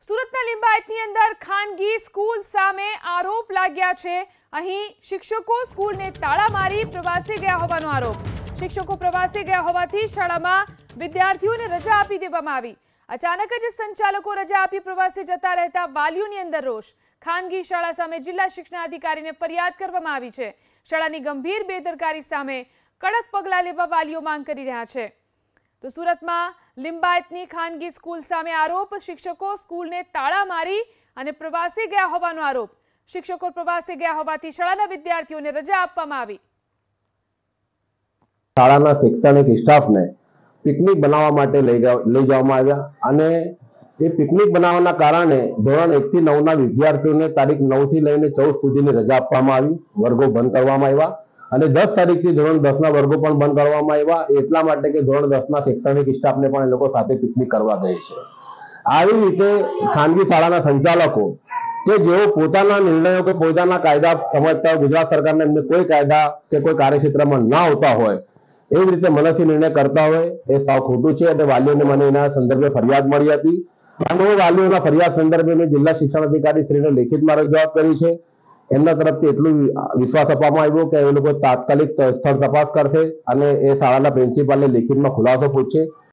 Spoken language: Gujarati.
સુરતના લિંબાયતની અંદર ખાનગી સ્કૂલ સામે આરોપ લાગ્યા છે। અહીં શિક્ષકો સ્કૂલને તાળા મારી પ્રવાસે ગયા હોવાનો આરોપ। શિક્ષકો પ્રવાસે ગયા હોવાથી શાળામાં વિદ્યાર્થીઓને રજા આપી દેવામાં આવી। અચાનક જ સંચાલકો રજા આપી પ્રવાસે જતા રહેતા વાલીઓની અંદર રોષ। ખાનગી શાળા સામે જિલ્લા શિક્ષણાધિકારીને ફરિયાદ કરવામાં આવી છે। શાળાની ગંભીર બેદરકારી સામે કડક પગલાં લેવા વાલીઓ માંગ કરી રહ્યા છે। તો સુરતમાં લિંબાયતની ખાનગી સ્કૂલ સામે આરોપ। શિક્ષકો સ્કૂલને તાળા મારી અને પ્રવાસે ગયા હોવાનો આરોપ। શિક્ષકો પ્રવાસે ગયા હોવાથી શાળાના વિદ્યાર્થીઓને રજા આપવામાં આવી। શાળાના શૈક્ષણિક સ્ટાફને પિકનિક બનાવવા માટે લઈ જવામાં આવ્યા અને એ પિકનિક બનાવવાના કારણે ધોરણ 1 થી 9 ના વિદ્યાર્થીઓને તારીખ 9 થી લઈને 14 સુધીની રજા આપવામાં આવી। વર્ગો બંધ કરવામાં આવ્યા અને 10 તારીખથી ધોરણ 10 ના વર્ગો પણ બંધ કરવામાં આવ્યા। એટલા માટે કે ધોરણ 10 ના શૈક્ષણિક સ્ટાફને પણ એ લોકો સાથે પિકનિક કરવા ગઈ છે। આવી રીતે ખાનગી શાળાના સંચાલકો કે જેઓ પોતાના નિર્ણયો કે પોતાના કાયદા સમજતા હોય, ગુજરાત સરકારને એમને કોઈ કાયદા કે કોઈ કાર્યક્ષેત્રમાં ના આવતા હોય, એવી રીતે મનસ્વી નિર્ણય કરતા હોય, એ સાવ ખોટું છે। અને વાલીઓને મને એના સંદર્ભે ફરિયાદ મળી હતી અને વાલીઓના ફરિયાદ સંદર્ભે મેં જિલ્લા શિક્ષણ અધિકારી શ્રીને લેખિતમાં રજૂઆત કરી છે। એમના તરફથી એટલું વિશ્વાસ આપવામાં આવ્યો કે એ લોકો તાત્કાલિક સ્થળ તપાસ કરશે અને એ શાળાના પ્રિન્સિપાલને લેખિતમાં ખુલાસો પૂછશે।